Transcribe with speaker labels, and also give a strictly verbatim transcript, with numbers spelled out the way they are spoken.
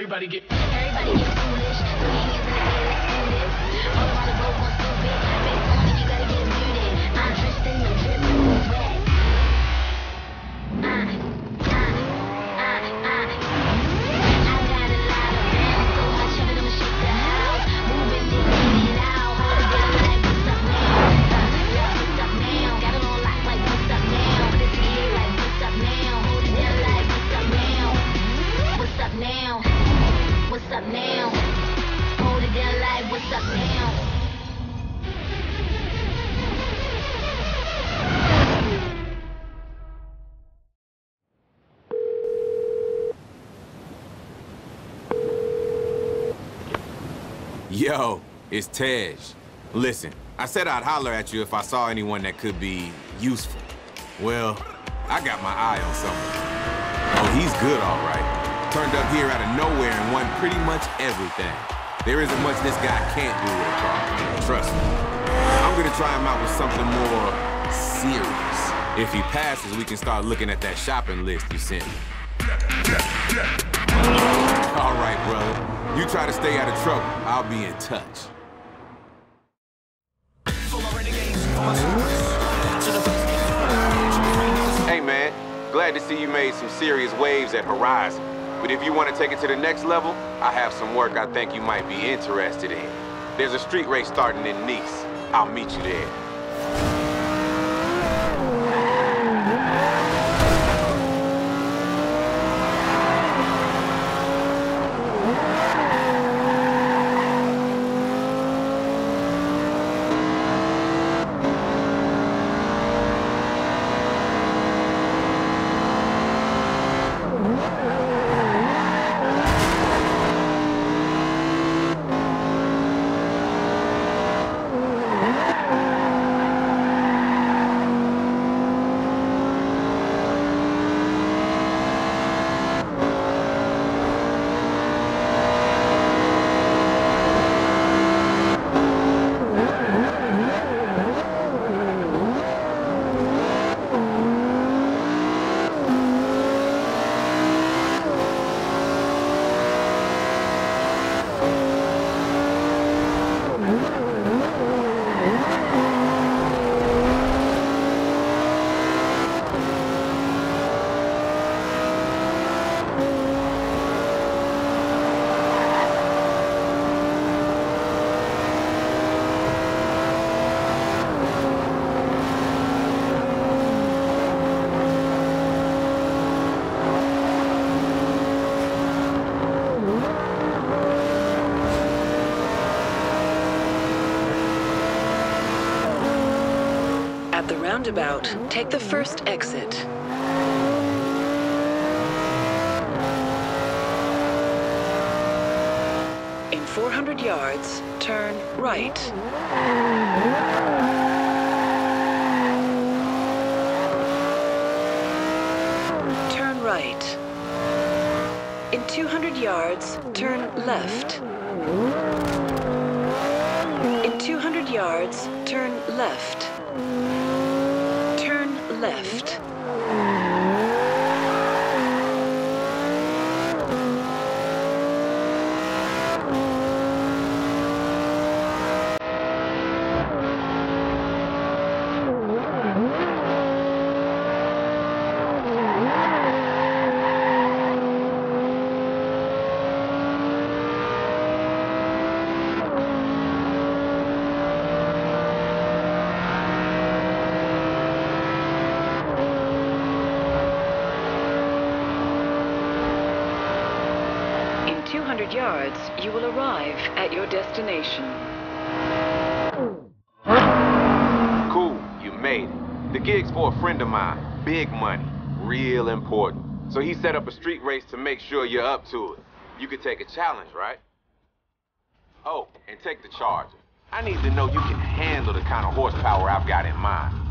Speaker 1: Everybody get Everybody get foolish. Put your hands in the air, let's do this. All around the road, going stupid. Face on it, you gotta get muted. I'm Tristan, you're dripping wet. Uh, uh, uh, uh. I got a lot of pounds, so much of it I'ma shake the house. Moving in, in and out, hold it down like what's up now? Uh, yeah, what's up now? Got it on lock like what's up now? Put it together like what's up now? Hold it down like what's up now? What's up now? What's up now? Hold it down like what's up now?
Speaker 2: Yo, it's Tej. Listen, I said I'd holler at you if I saw anyone that could be useful. Well, I got my eye on someone. Oh, he's good, all right. Turned up here out of nowhere and won pretty much everything. There isn't much this guy can't do with a car. Trust me. I'm gonna try him out with something more serious. If he passes, we can start looking at that shopping list you sent me. All right, brother. You try to stay out of trouble. I'll be in touch. Hey, man. Glad to see you made some serious waves at Horizon. But if you want to take it to the next level, I have some work I think you might be interested in. There's a street race starting in Nice. I'll meet you there.
Speaker 3: At the roundabout, take the first exit. In four hundred yards, turn right. Turn right. In two hundred yards, turn left. In two hundred yards, turn left. Turn left. two hundred yards, you will arrive at your destination.
Speaker 2: Cool, you made it. The gig's for a friend of mine. Big money, real important. So he set up a street race to make sure you're up to it. You could take a challenge, right? Oh, and take the Charger. I need to know you can handle the kind of horsepower I've got in mind.